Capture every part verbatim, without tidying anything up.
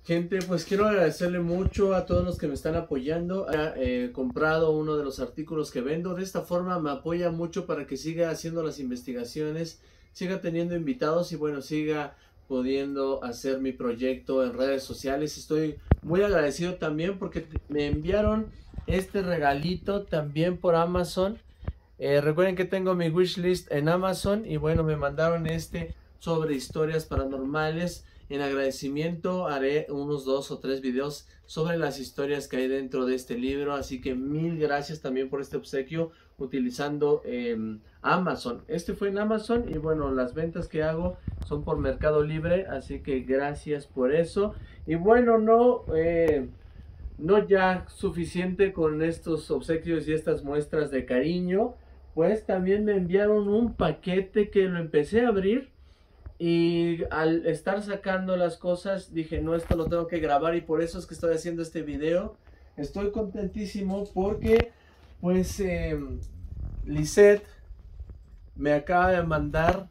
Gente, pues quiero agradecerle mucho a todos los que me están apoyando. He eh, comprado uno de los artículos que vendo. De esta forma me apoya mucho para que siga haciendo las investigaciones, siga teniendo invitados y bueno, siga pudiendo hacer mi proyecto en redes sociales. Estoy muy agradecido también porque me enviaron este regalito también por Amazon. Eh, recuerden que tengo mi wishlist en Amazon y bueno, me mandaron este sobre historias paranormales. En agradecimiento haré unos dos o tres videos sobre las historias que hay dentro de este libro, así que mil gracias también por este obsequio utilizando eh, Amazon. Este fue en Amazon y bueno, las ventas que hago son por Mercado Libre, así que gracias por eso. Y bueno, no, eh, no ya suficiente con estos obsequios y estas muestras de cariño, pues también me enviaron un paquete que lo empecé a abrir. Y al estar sacando las cosas dije, no, esto lo tengo que grabar y por eso es que estoy haciendo este video. Estoy contentísimo porque pues eh, Lisette me acaba de mandar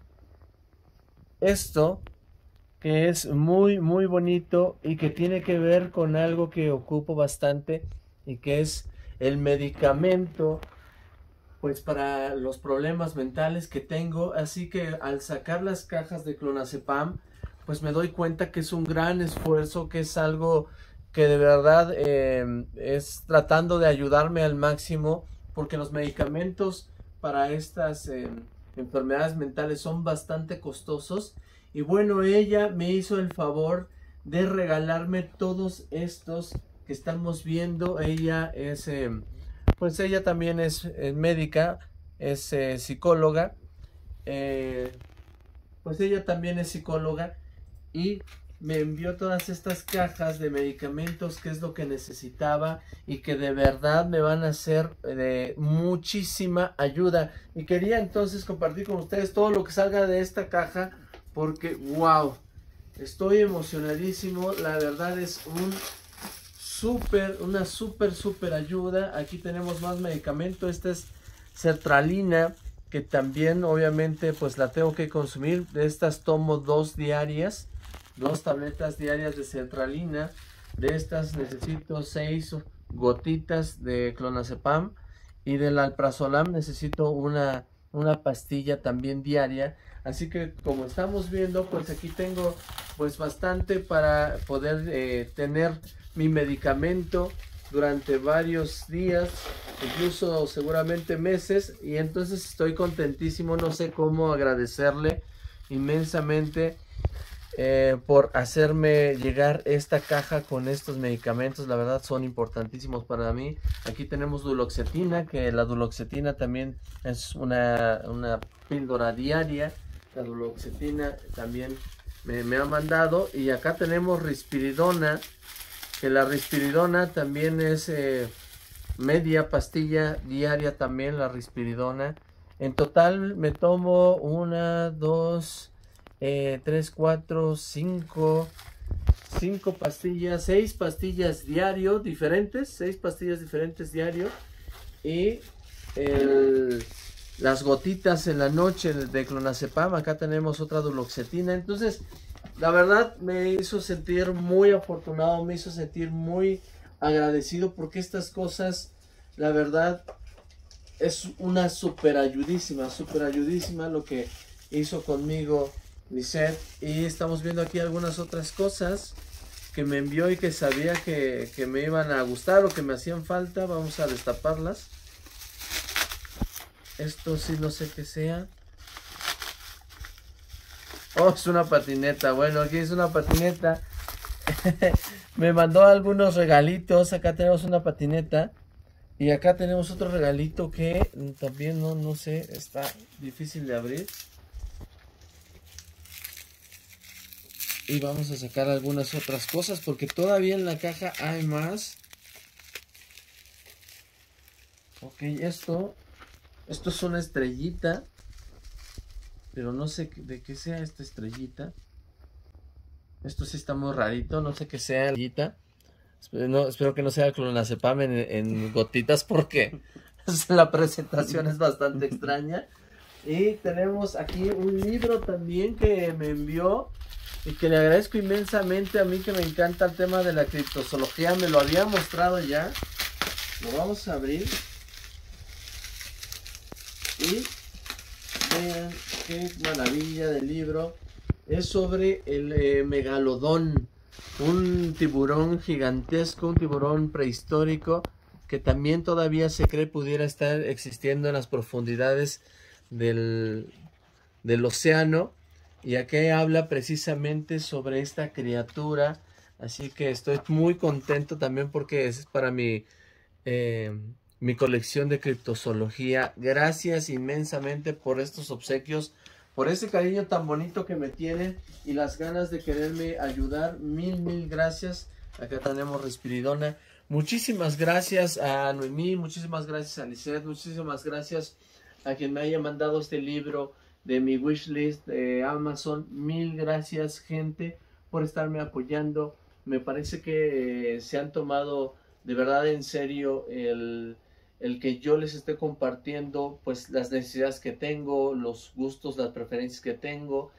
esto que es muy muy bonito y que tiene que ver con algo que ocupo bastante y que es el medicamento pues para los problemas mentales que tengo, así que al sacar las cajas de clonazepam, pues me doy cuenta que es un gran esfuerzo, que es algo que de verdad eh, es tratando de ayudarme al máximo, porque los medicamentos para estas eh, enfermedades mentales son bastante costosos, y bueno, ella me hizo el favor de regalarme todos estos que estamos viendo. Ella es... Eh, Pues ella también es, es médica, es eh, psicóloga, eh, pues ella también es psicóloga y me envió todas estas cajas de medicamentos que es lo que necesitaba y que de verdad me van a ser de muchísima ayuda. Y quería entonces compartir con ustedes todo lo que salga de esta caja porque wow, estoy emocionadísimo, la verdad es un... Súper, una súper, súper ayuda. Aquí tenemos más medicamento. Esta es sertralina, que también obviamente pues la tengo que consumir. De estas tomo dos diarias, dos tabletas diarias de sertralina. De estas necesito seis gotitas de clonazepam. Y del alprazolam necesito una, una pastilla también diaria. Así que como estamos viendo, pues aquí tengo pues bastante para poder eh, tener mi medicamento durante varios días, incluso seguramente meses, y entonces estoy contentísimo. No sé cómo agradecerle inmensamente eh, por hacerme llegar esta caja con estos medicamentos. La verdad son importantísimos para mí. Aquí tenemos duloxetina, que la duloxetina también es una, una píldora diaria. La duloxetina también me, me ha mandado, y acá tenemos risperidona, que la risperidona también es eh, media pastilla diaria también, la risperidona. En total me tomo una, dos, eh, tres, cuatro, cinco, cinco pastillas, seis pastillas diario diferentes, seis pastillas diferentes diario. Y el, las gotitas en la noche de clonazepam. Acá tenemos otra duloxetina. Entonces, la verdad me hizo sentir muy afortunado, me hizo sentir muy agradecido porque estas cosas, la verdad, es una super ayudísima, super ayudísima lo que hizo conmigo Lisette. Y estamos viendo aquí algunas otras cosas que me envió y que sabía que, que me iban a gustar o que me hacían falta. Vamos a destaparlas. Esto sí no sé qué sea. Oh, es una patineta. Bueno, aquí es una patineta. Me mandó algunos regalitos. Acá tenemos una patineta. Y acá tenemos otro regalito que también no, no sé, está difícil de abrir. Y vamos a sacar algunas otras cosas porque todavía en la caja hay más. Ok, esto. Esto es una estrellita. Pero no sé de qué sea esta estrellita. Esto sí está muy rarito. No sé qué sea estrellita. Espero, no, espero que no sea clonazepam en, en gotitas porque la presentación es bastante extraña. Y tenemos aquí un libro también que me envió y que le agradezco inmensamente. A mí que me encanta el tema de la criptozoología, me lo había mostrado ya. Lo vamos a abrir y vean qué maravilla de libro. Es sobre el eh, megalodón, un tiburón gigantesco, un tiburón prehistórico que también todavía se cree pudiera estar existiendo en las profundidades del, del océano. Y aquí habla precisamente sobre esta criatura. Así que estoy muy contento también porque es para mi, eh, mi colección de criptozoología. Gracias inmensamente por estos obsequios, por ese cariño tan bonito que me tienen y las ganas de quererme ayudar. Mil, mil gracias. Acá tenemos Respiridona. Muchísimas gracias a Noemí, muchísimas gracias a Lisette, muchísimas gracias a quien me haya mandado este libro de mi wishlist de Amazon. Mil gracias, gente, por estarme apoyando. Me parece que eh, se han tomado de verdad en serio el, el que yo les esté compartiendo pues las necesidades que tengo, los gustos, las preferencias que tengo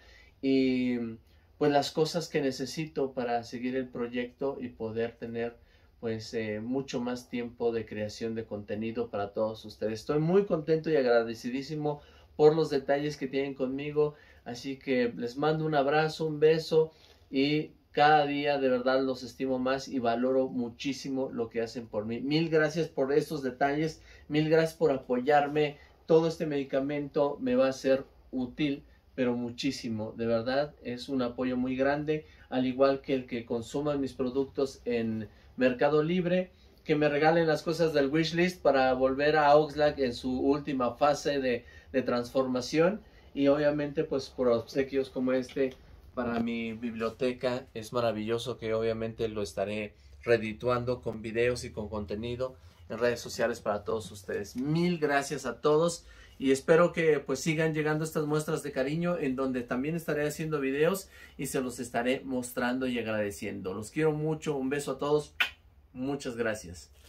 y pues las cosas que necesito para seguir el proyecto y poder tener pues eh, mucho más tiempo de creación de contenido para todos ustedes. Estoy muy contento y agradecidísimo por los detalles que tienen conmigo, así que les mando un abrazo, un beso y cada día de verdad los estimo más y valoro muchísimo lo que hacen por mí. Mil gracias por estos detalles, mil gracias por apoyarme. Todo este medicamento me va a ser útil, pero muchísimo, de verdad es un apoyo muy grande, al igual que el que consuman mis productos en Mercado Libre, que me regalen las cosas del wishlist para volver a Oxlack en su última fase de, de transformación, y obviamente pues por obsequios como este para mi biblioteca. Es maravilloso que obviamente lo estaré redituando con videos y con contenido en redes sociales para todos ustedes. Mil gracias a todos y espero que pues sigan llegando estas muestras de cariño, en donde también estaré haciendo videos y se los estaré mostrando y agradeciendo. Los quiero mucho, un beso a todos, muchas gracias.